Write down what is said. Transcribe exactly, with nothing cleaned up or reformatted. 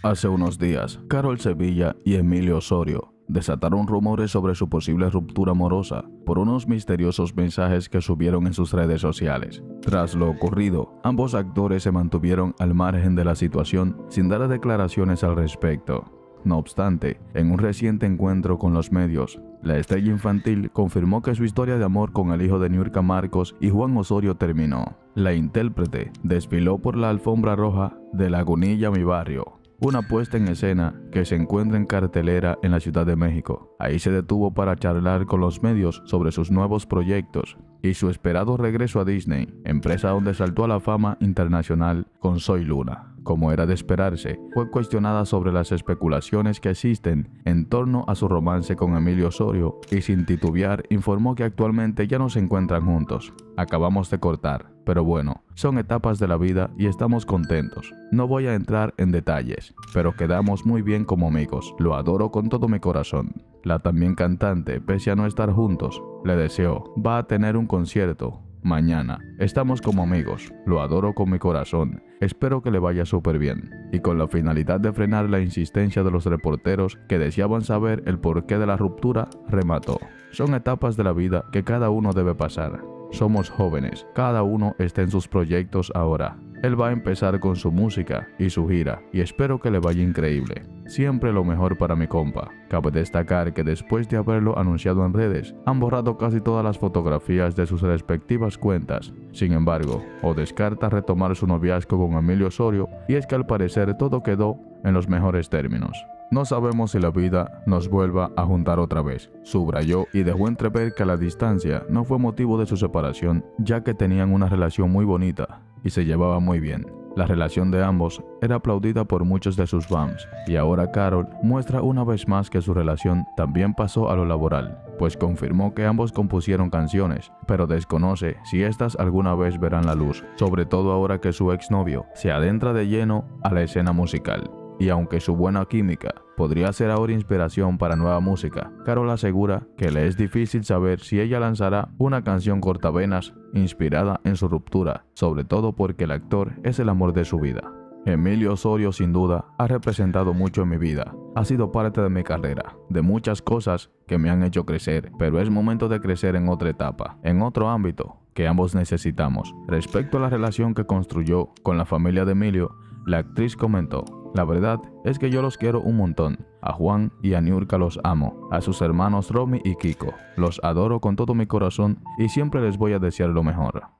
Hace unos días, Carol Sevilla y Emilio Osorio desataron rumores sobre su posible ruptura amorosa por unos misteriosos mensajes que subieron en sus redes sociales. Tras lo ocurrido, ambos actores se mantuvieron al margen de la situación sin dar declaraciones al respecto. No obstante, en un reciente encuentro con los medios, la estrella infantil confirmó que su historia de amor con el hijo de Niurka Marcos y Juan Osorio terminó. La intérprete desfiló por la alfombra roja de Lagunilla Mi Barrio, una puesta en escena que se encuentra en cartelera en la Ciudad de México. Ahí se detuvo para charlar con los medios sobre sus nuevos proyectos y su esperado regreso a Disney, empresa donde saltó a la fama internacional con Soy Luna. Como era de esperarse, fue cuestionada sobre las especulaciones que existen en torno a su romance con Emilio Osorio y sin titubear informó que actualmente ya no se encuentran juntos. Acabamos de cortar, pero bueno, son etapas de la vida y estamos contentos. No voy a entrar en detalles, pero quedamos muy bien como amigos. Lo adoro con todo mi corazón. La también cantante, pese a no estar juntos, le deseó. Va a tener un concierto mañana. Estamos como amigos. Lo adoro con mi corazón. Espero que le vaya súper bien. Y con la finalidad de frenar la insistencia de los reporteros que deseaban saber el porqué de la ruptura, remató. Son etapas de la vida que cada uno debe pasar. Somos jóvenes, cada uno está en sus proyectos ahora. Él va a empezar con su música y su gira y espero que le vaya increíble. Siempre lo mejor para mi compa. Cabe destacar que después de haberlo anunciado en redes, han borrado casi todas las fotografías de sus respectivas cuentas. Sin embargo, o descarta retomar su noviazgo con Emilio Osorio y es que al parecer todo quedó en los mejores términos. No sabemos si la vida nos vuelva a juntar otra vez, subrayó y dejó entrever que la distancia no fue motivo de su separación, ya que tenían una relación muy bonita y se llevaban muy bien. La relación de ambos era aplaudida por muchos de sus fans y ahora Carol muestra una vez más que su relación también pasó a lo laboral, pues confirmó que ambos compusieron canciones, pero desconoce si estas alguna vez verán la luz, sobre todo ahora que su exnovio se adentra de lleno a la escena musical. Y aunque su buena química podría ser ahora inspiración para nueva música, Carol asegura que le es difícil saber si ella lanzará una canción cortavenas inspirada en su ruptura, sobre todo porque el actor es el amor de su vida. Emilio Osorio sin duda ha representado mucho en mi vida, ha sido parte de mi carrera, de muchas cosas que me han hecho crecer, pero es momento de crecer en otra etapa, en otro ámbito que ambos necesitamos. Respecto a la relación que construyó con la familia de Emilio, la actriz comentó: la verdad es que yo los quiero un montón. A Juan y a Niurka los amo. A sus hermanos Romy y Kiko. Los adoro con todo mi corazón y siempre les voy a desear lo mejor.